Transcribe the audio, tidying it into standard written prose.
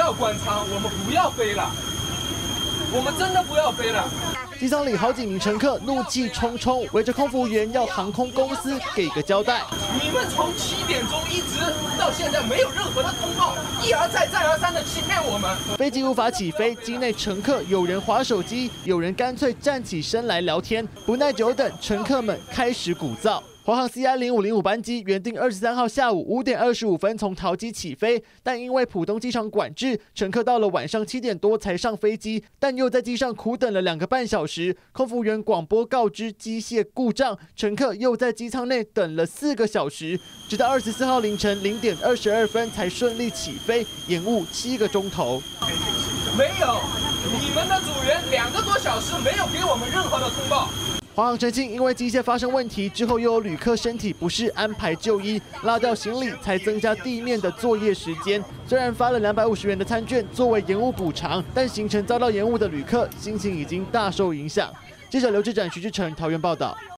要关舱，我们不要飞了，我们真的不要飞了。 机舱里好几名乘客怒气冲冲，围着空服员要航空公司给个交代。 你们从7点钟一直到现在没有任何的通报，一而再再而三的欺骗我们。 飞机无法起飞，机内乘客有人滑手机，有人干脆站起身来聊天。不耐久等，乘客们开始鼓噪。 华航 CI0505班机原定23号下午5点25分从桃机起飞，但因为浦东机场管制，乘客到了晚上7点多才上飞机，但又在机上苦等了2个半小时。空服员广播告知机械故障，乘客又在机舱内等了4个小时，直到24号凌晨0点22分才顺利起飞，延误7个钟头。 没有，你们的组员2个多小时没有给我们任何的通报。 华航澄清，因为机械发生问题之后，又有旅客身体不适安排就医，拉掉行李才增加地面的作业时间。虽然发了250元的餐券作为延误补偿，但行程遭到延误的旅客心情已经大受影响。记者刘志展、徐志成桃园报道。